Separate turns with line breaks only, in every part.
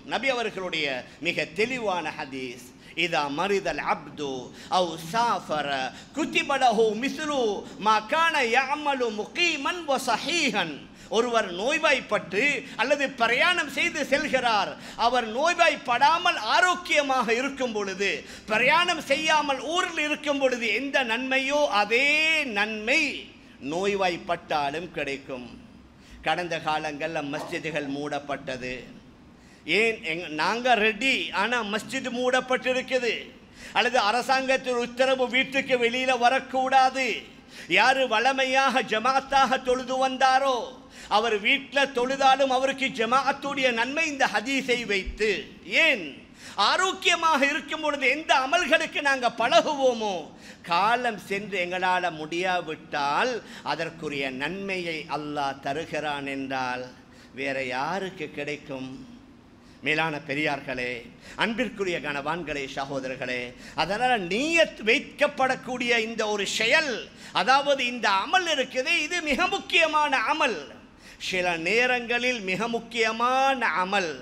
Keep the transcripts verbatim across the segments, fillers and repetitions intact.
நபி அவர்களுடைய மிக தெளிவான ஹதீஸ், இதா மரிதல் அப்து அவு சாஃபர குத்திப லஹு மிஸ்லு மா கான யஅமலு முகீமன் வ ஸஹீஹன். ஒருவர் நோய்வாய்ப்பட்டு அல்லது பிரயாணம் செய்து செல்கிறார், அவர் நோய்வாய்ப்படாமல் ஆரோக்கியமாக இருக்கும் பொழுது, பிரயாணம் செய்யாமல் ஊரில் இருக்கும் பொழுது எந்த நன்மையோ அதே நன்மை நோய்வாய்ப்பட்டாலும் கிடைக்கும். கடந்த காலங்களில் மஸ்ஜிதுகள் மூடப்பட்டது. ஏன் எங் நாங்கள் ரெடி, ஆனால் மஸ்ஜித் மூடப்பட்டிருக்குது. அல்லது அரசாங்கத்தின் உத்தரவு வீட்டுக்கு வெளியில் வரக்கூடாது. யார் வளமையாக ஜமாத்தாக தொழுது வந்தாரோ அவர் வீட்டில் தொழுதாலும் அவருக்கு ஜமாஅத்துடைய நன்மை இந்த ஹதீஸை வைத்து. ஏன் ஆரோக்கியமாக இருக்கும் பொழுது எந்த அமல்களுக்கு நாங்கள் பழகுவோமோ காலம் சென்று எங்களால் முடியாவிட்டால் அதற்குரிய நன்மையை அல்லாஹ் தருகிறான் என்றால் வேற யாருக்கு கிடைக்கும்? மேலான பெரியார்களே, அன்பிற்குரிய கணவான்களே, சகோதரர்களே, அதனால் நீயத் வைக்கப்படக்கூடிய இந்த ஒரு செயல், அதாவது இந்த அமல் இருக்குது, இது மிக முக்கியமான அமல். சில நேரங்களில் மிக முக்கியமான அமல்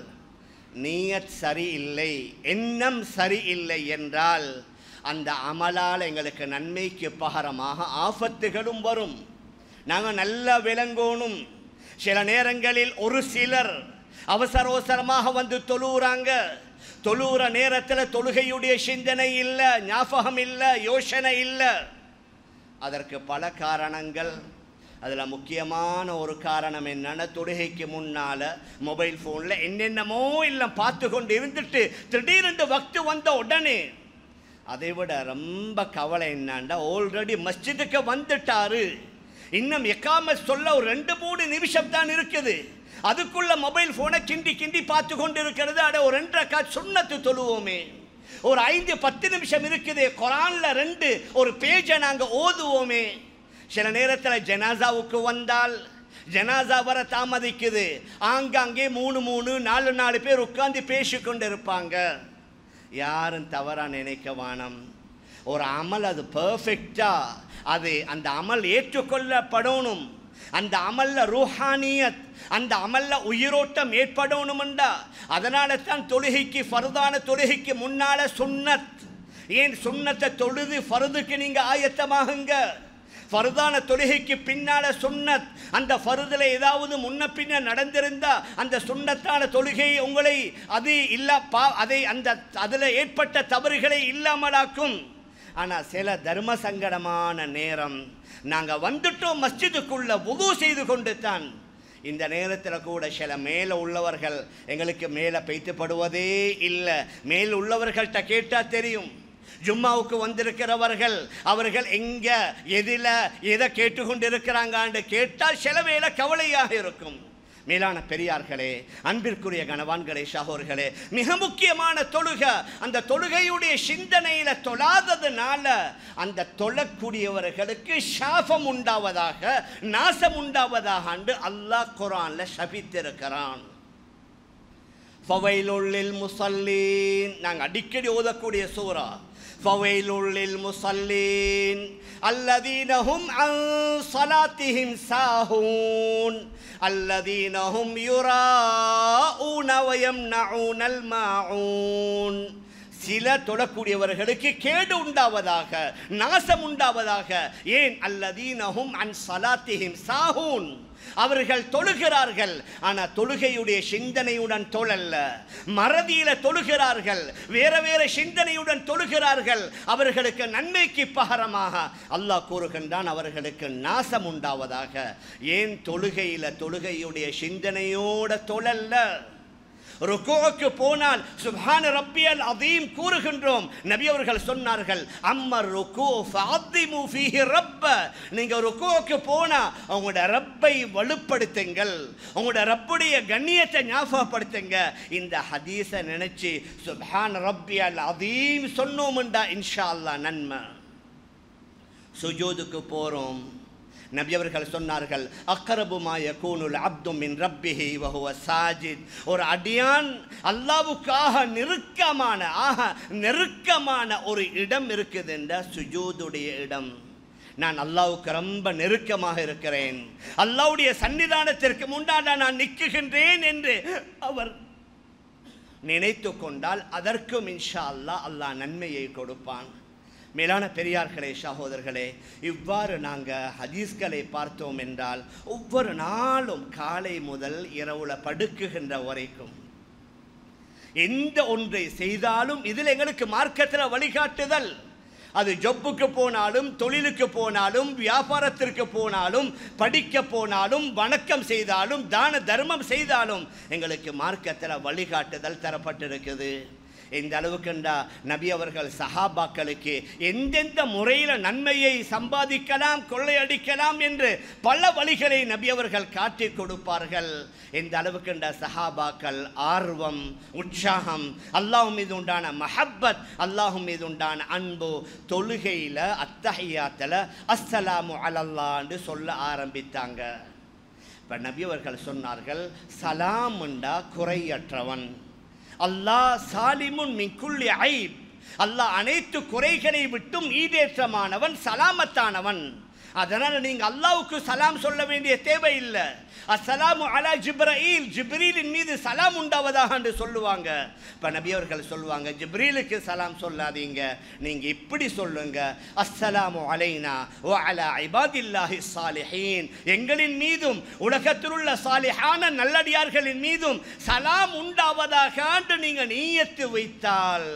நீயத் சரியில்லை, எண்ணம் சரியில்லை என்றால் அந்த அமலால் எங்களுக்கு நன்மைக்கு பகரமாக ஆபத்துகளும் வரும். நாங்கள் நல்லா விளங்கணும். சில நேரங்களில் ஒரு சிலர் அவசர அவசரமாக வந்து தொழுகிறாங்க. தொழுகிற நேரத்தில் தொழுகையுடைய சிந்தனை இல்லை, ஞாபகம் இல்லை, யோசனை இல்லை. அதற்கு பல காரணங்கள். அதில் முக்கியமான ஒரு காரணம் என்னன்னா, தொழுகைக்கு முன்னால் மொபைல் ஃபோனில் என்னென்னமோ இல்லை பார்த்து கொண்டு இருந்துட்டு திடீரென்று வக்து வந்த உடனே, அதை விட ரொம்ப கவலை என்னன்னா, ஆல்ரெடி மஸ்ஜிதுக்கு வந்துட்டாரு, இன்னும் எக்காம சொல்ல ஒரு ரெண்டு மூணு நிமிஷம் தான் இருக்குது, அதுக்குள்ள மொபைல் ஃபோனை கிண்டி கிண்டி பார்த்து கொண்டு இருக்கிறது. அட ஒரு ரெண்டரை கால் சுன்னத்து தொழுவோமே, ஒரு ஐந்து பத்து நிமிஷம் இருக்குது, குரான்ல ரெண்டு ஒரு பேஜை நாங்கள் ஓதுவோமே. சில நேரத்தில் ஜனாசாவுக்கு வந்தால் ஜனாசா வர தாமதிக்குது, ஆங்காங்கே மூணு மூணு நாலு நாலு பேர் உட்கார்ந்து பேசிக்கொண்டு இருப்பாங்க. யாரும் தவறாக நினைக்க வேணாம். ஒரு அமல் அது பர்ஃபெக்டா, அது அந்த அமல் ஏற்றுக்கொள்ளப்படணும். அந்த அமல்ல ரூஹானியத், அந்த அமல்ல உயிரோட்டம் ஏற்படணும்டா. அதனால தான் தொழுகைக்கு ஃபர்தான தொழுகைக்கு முன்னால சுன்னத். ஏன் சுன்னத்தை தொழுது ஃபர்துக்கு நீங்க ஆயத்தமாகுங்க. ஃபர்தான தொழுகைக்கு பின்னால சுன்னத். அந்த ஃபர்துல ஏதாவது முன்ன பின்ன நடந்திருந்தா அந்த சுன்னத்தான தொழுகை உங்களை அது இல்ல பா அதை அந்த அதில் ஏற்பட்ட தவறுகளை இல்லாமலாக்கும். ஆனால் சில தர்ம சங்கடமான நேரம், நாங்கள் வந்துட்டோம் மஸ்ஜிதுக்குள்ள வுது செய்து கொண்டு தான், இந்த நேரத்தில் கூட சில மேலே உள்ளவர்கள் எங்களுக்கு மேலே பெய்த்துப்படுவதே இல்லை. மேல் உள்ளவர்கள்ட்ட கேட்டால் தெரியும். ஜும்மாவுக்கு வந்திருக்கிறவர்கள் அவர்கள் எங்க எதில் எதை கேட்டுக்கொண்டிருக்கிறாங்கன்னு கேட்டால் சில வேளை கவலையாக இருக்கும். மேலான பெரியார்களே, அன்பிற்குரிய கணவான்களே, சகோதரர்களே, மிக முக்கியமான தொழுகை. அந்த தொழுகையுடைய சிந்தனையில தொழாததுனால அந்த தொழக்கூடியவர்களுக்கு சாபம் உண்டாவதாக, நாசம் உண்டாவதாக என்று அல்லாஹ் குர்ஆன்ல சபித்திருக்கிறான். ஃபவைலுல் லில் முஸல்லீன், நாங்கள் அடிக்கடி ஓதக்கூடிய சூரா. ஃபவைலுல் லில் முஸல்லீன் அல்லதீன ஹும் அன் ஸலாத்திஹிம் சாஹூன் அல்லதீன ஹும் யுராஊன வ யம்னஊனல் மாஊன். சில தொழக்கூடியவர்களுக்கு கேடு உண்டாவதாக, நாசம் உண்டாவதாக. ஏன்? அல்லதீன ஹும் அன் ஸலாத்திஹிம் சாஹூன், அவர்கள் தொழுகிறார்கள் ஆனால் தொழுகையுடைய சிந்தனையுடன் தொழல்ல, மறதியில தொழுகிறார்கள், வேற வேற சிந்தனையுடன் தொழுகிறார்கள். அவர்களுக்கு நன்மைக்கு பகரமாக அல்லாஹ் கூறுகின்றான் அவர்களுக்கு நாசம் உண்டாவதாக. ஏன்? தொழுகையில தொழுகையுடைய சிந்தனையோட தொழல்ல. ருக்குவுக்கு போனால் சுப்ஹான ரப்பியல் அதீம் கூறுகின்றோம். நபி அவர்கள் சொன்னார்கள், அம்மர் ருக்கு ஃபஅத்திமு ஃபீஹி ரப்ப, நீங்க ருக்குவுக்கு போனா உங்களோட ரப்பை வலுப்படுத்துங்கள், உங்களோட ரப்புடைய கண்ணியத்தை ஞாபகப்படுத்துங்க. இந்த ஹதீஸை நினைச்சு சுப்ஹான ரப்பியல் அதீம் சொன்னோம்டா இன்ஷா அல்லாஹ் நன்மை. சுஜூதுக்கு போறோம், நபி அவர்கள் சொன்னார்கள், அக்ரபு மா யகூனுல் அப்து மின் ரப்பிஹி வ ஹுவ சாஜித், ஒரு அடியான் அல்லாஹ்வுக்காக நெருக்கமான ஆக நெருக்கமான ஒரு இடம் இருக்குது என்ற சுஜூதுடைய இடம். நான் அல்லாஹ்வுக்கு ரொம்ப நெருக்கமாக இருக்கிறேன், அல்லாஹ்வுடைய சன்னிதானத்திற்கு முன்னாடி நான் நிற்குகின்றேன் என்று அவர் நினைத்து கொண்டால் அதற்கும் இன்ஷா அல்லாஹ் அல்லாஹ் நன்மையை கொடுப்பான். மேலான பெரியார்களே, சகோதரர்களே, இவ்வாறு நாங்கள் ஹதீஸ்களை பார்த்தோம் என்றால் ஒவ்வொரு நாளும் காலை முதல் இரவுல படுக்குகின்ற வரைக்கும் எந்த ஒன்றை செய்தாலும் இதில் எங்களுக்கு மார்க்கத்தில் வழிகாட்டுதல். அது ஜொப்புக்கு போனாலும், தொழிலுக்கு போனாலும், வியாபாரத்திற்கு போனாலும், படிக்க போனாலும், வணக்கம் செய்தாலும், தான தர்மம் செய்தாலும் எங்களுக்கு மார்க்கத்தில் வழிகாட்டுதல் தரப்பட்டிருக்குது. இந்த அளவுக்குண்டா நபி அவர்கள் சஹாபாக்களுக்கு எந்தெந்த முறையில் நன்மையை சம்பாதிக்கலாம், கொள்ளையடிக்கலாம் என்று பல வழிகளை நபி அவர்கள் காட்டி கொடுப்பார்கள். இந்த அளவுக்குண்டா சஹாபாக்கள் ஆர்வம், உற்சாகம், அல்லாஹ் மீது உண்டான மஹப்பத், அல்லாஹ் மீது உண்டான அன்பு, தொழுகையில் அத்தஹியாத்தில் அஸ்ஸலாமு அலல்லாஹ்னு சொல்ல ஆரம்பித்தாங்க. இப்போ நபி அவர்கள் சொன்னார்கள், சலாமுண்டா குறையற்றவன், அல்லாஹ் சாலிமுன் மின் குல்லி ஐப், அல்லாஹ் அனைத்து குறைகளை விட்டும் ஈடேற்றமானவன், சலாமத்தானவன். அதனால் நீங்கள் அல்லாஹ்வுக்கு சலாம் சொல்ல வேண்டிய தேவையில்லை. அஸ்ஸலாமு அலா ஜிப்ரீல், ஜிப்ரீலின் மீது சலாம் உண்டாவதாக என்று சொல்லுவாங்க. இப்போ நபி அவர்கள் சொல்லுவாங்க, ஜிப்ரீலுக்கு சலாம் சொல்லாதீங்க, நீங்கள் இப்படி சொல்லுங்க, அஸ்ஸலாமு அலைனா வ அலா இபாதில்லாஹி ஸாலிஹீன், எங்களின் மீதும் உலகத்தில் உள்ள சாலிஹான நல்லடியார்களின் மீதும் சலாம் உண்டாவதாக என்று நீங்கள் நியத்து வைத்தால்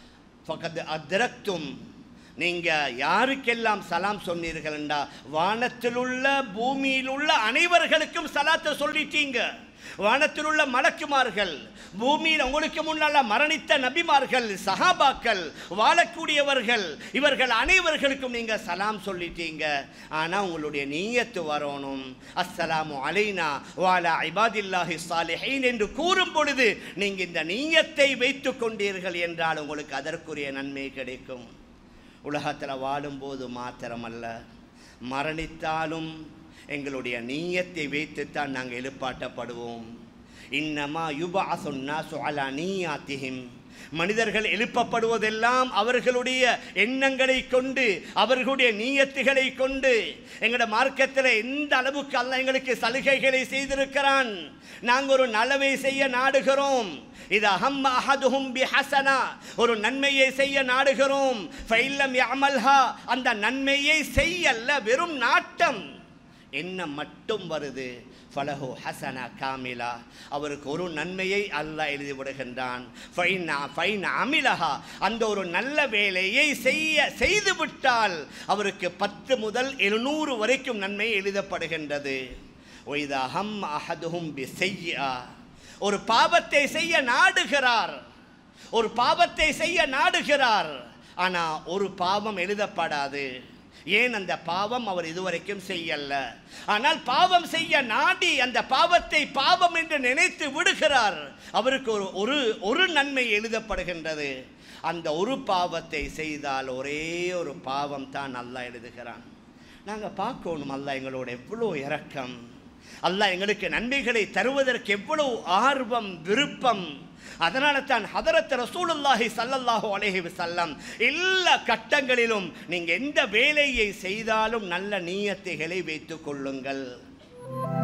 ஃபகத் அத்ரக்தும், நீங்கள் யாருக்கெல்லாம் சலாம் சொன்னீர்கள் என்றா வானத்தில் உள்ள பூமியில் உள்ள அனைவர்களுக்கும் சலாத்தை சொல்லிட்டீங்க. வானத்தில் உள்ள மலக்குமார்கள், பூமியில் உங்களுக்கு முன்னால் மரணித்த நபிமார்கள், சஹாபாக்கள், வாழக்கூடியவர்கள், இவர்கள் அனைவர்களுக்கும் நீங்கள் சலாம் சொல்லிட்டீங்க. ஆனால் உங்களுடைய நீயத்து வரணும், அஸ்ஸலாமு அலைனா வாலா இபாதில்லாஹி ஸாலிஹீன் என்று கூறும் பொழுது நீங்கள் இந்த நீயத்தை வைத்து கொண்டீர்கள் என்றால் உங்களுக்கு அதற்குரிய நன்மை கிடைக்கும். உலகத்தில் வாழும்போது மாத்திரமல்ல, மரணித்தாலும் எங்களுடைய நீயத்தை வைத்துத்தான் நாங்கள் எழுப்பாட்டப்படுவோம். இன்னமா யுபஅஸுன் நாஸு அலா நிய்யாத்திஹிம், மனிதர்கள் எழுப்பப்படுவதெல்லாம் அவர்களுடைய எண்ணங்களை கொண்டு, அவர்களுடைய நீயத்துகளை கொண்டு. எங்களோட மார்க்கத்தில் எந்த அளவுக்கு அல்லாஹ் எங்களுக்கு சலுகைகளை செய்திருக்கிறான். நாங்கள் ஒரு நலவை செய்ய நாடுகிறோம், இது அஹம் அஹதுஹும் பிஹஸனா, ஒரு நன்மையை செய்ய நாடுகிறோம், ஃபைல்லம் யஅமல்ஹா, அந்த நன்மையை செய்யல்ல, வெறும் நாட்டம் எண்ணம் மட்டும் வருது, ஃபலஹு ஹசனா காமிலா, அவருக்கு ஒரு நன்மையை அல்லாஹ் எழுதி விடுகின்றான். ஃபைனா ஃபைன் அமிலஹா, அந்த ஒரு நல்ல வேலையை செய்ய செய்து விட்டால் அவருக்கு பத்து முதல் எழுநூறு வரைக்கும் நன்மை எழுதப்படுகின்றது. ஒய்தா ஹம் அஹதுஹும் பிஸய்யா, ஒரு பாவத்தை செய்ய நாடுகிறார், ஒரு பாவத்தை செய்ய நாடுகிறார், ஆனால் ஒரு பாவம் எழுதப்படாது. ஏன்? அந்த பாவம் அவர் இதுவரைக்கும் செய்யல. ஆனால் பாவம் செய்ய நாடி அந்த பாவத்தை பாவம் என்று நினைத்து விடுகிறார். அவருக்கு ஒரு ஒரு ஒரு நன்மை எழுதப்படுகின்றது. அந்த ஒரு பாவத்தை செய்தால் ஒரே ஒரு பாவம் தான் அல்லாஹ் எழுதுகிறான். நாங்கள் பார்க்கணும் அல்லாஹ் எங்களோட எவ்வளோ இரக்கம், அல்லாஹ் எங்களுக்கு நன்மைகளை தருவதற்கு எவ்வளவு ஆர்வம், விருப்பம். அதனால தான் ஹதரத் ரசூலுல்லாஹி ஸல்லல்லாஹு அலைஹி வஸல்லம் எல்லா கட்டங்களிலும் நீங்கள் எந்த வேலையை செய்தாலும் நல்ல நியத்துகளை வைத்துக் கொள்ளுங்கள்.